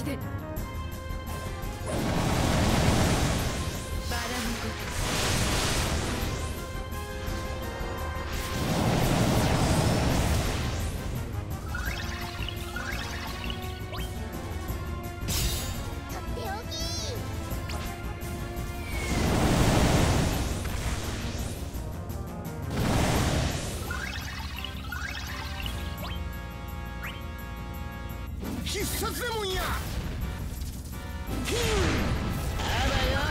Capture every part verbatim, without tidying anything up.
撃で。バラのごと必殺レモンや。ヒンあばよ。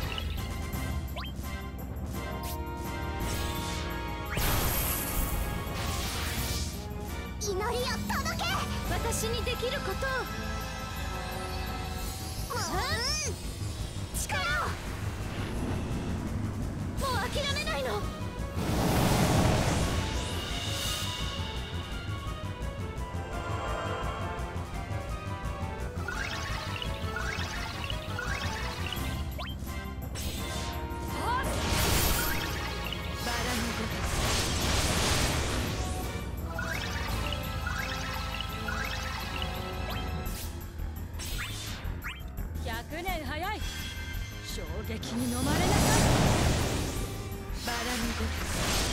祈りを届け。 私にできることを。 うん力を。 もう諦めないの。ひゃくねん早い。衝撃に飲まれなさい。バラのごと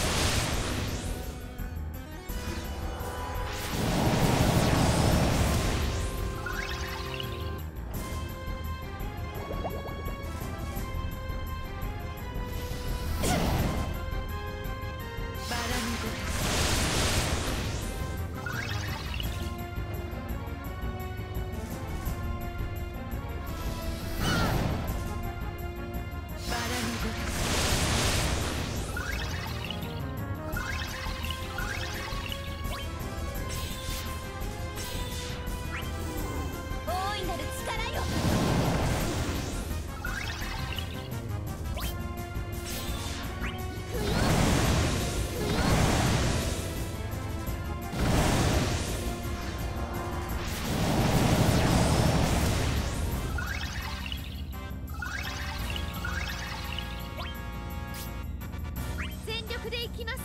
でいきます。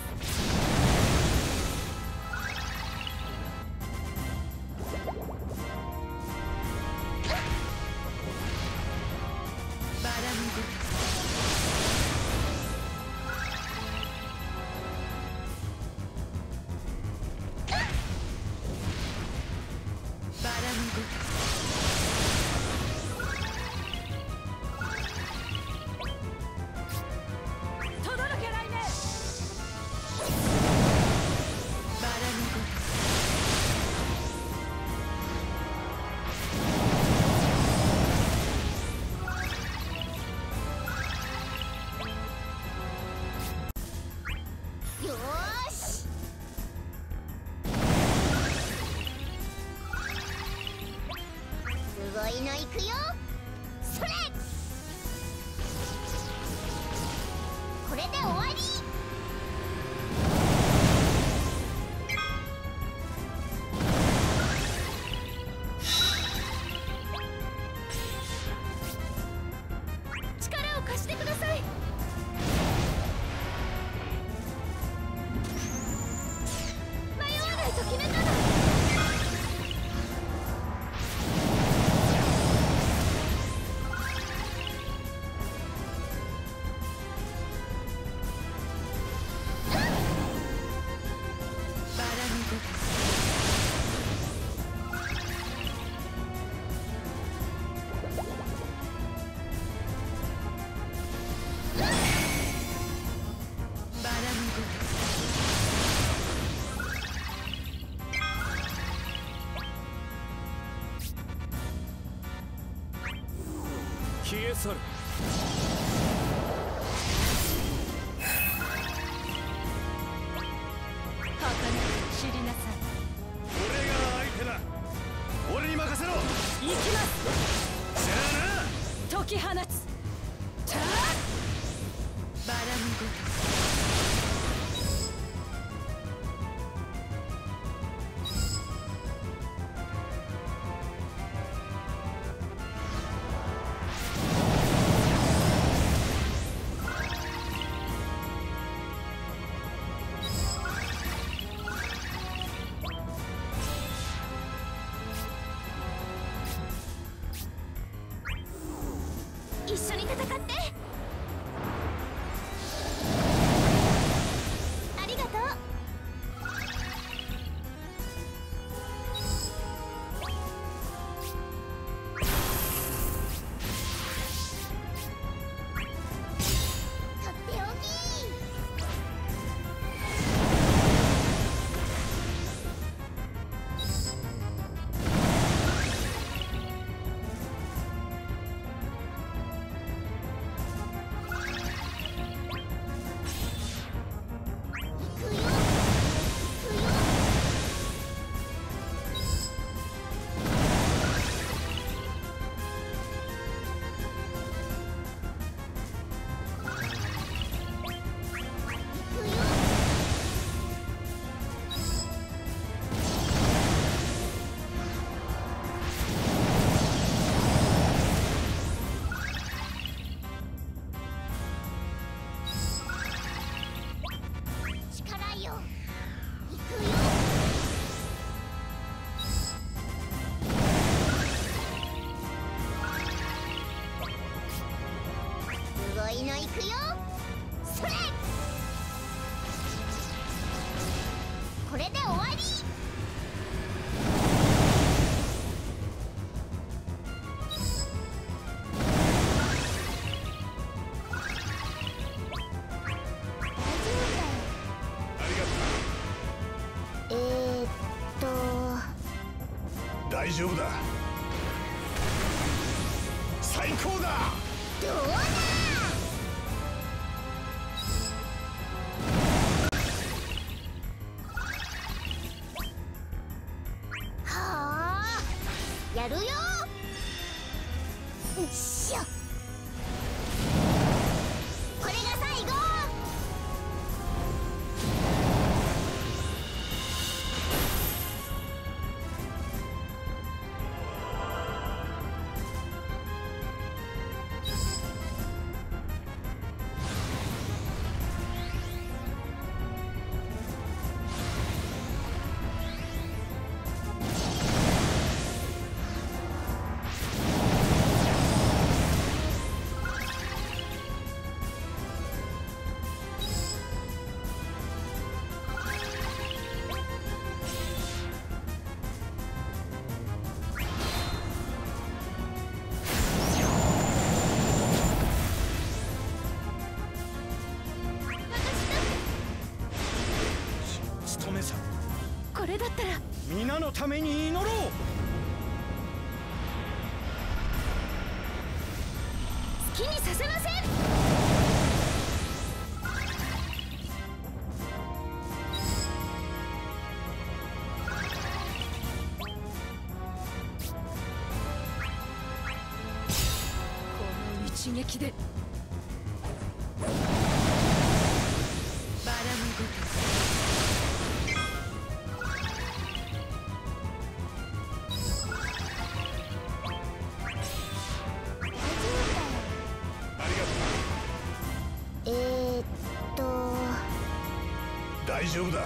バラのごとバラのごとすごいのいくよ。それこれで終わり。 力を貸してください。迷わないと決めたの。 消え去る。 儚く散りなさい。 俺が相手だ。俺に任せろ。 行きます。 じゃあな。 解き放つ。たあバラのごとくよ。それ、これで終わり。 大丈夫だ。最高だ。 どうだ。はあ、やるよ。よっしゃ。これが最後。これだったら皆のために祈ろう。 好きにさせません。 この一撃でバラのごとくえーっと大丈夫だ。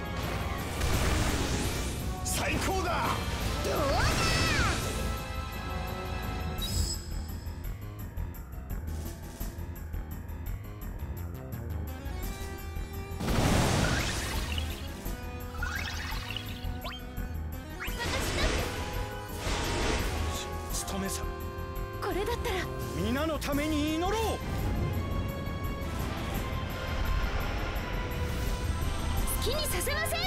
最高だ。 どうだ。 務めさ。 これだったら皆のために祈ろう。 好きにさせません。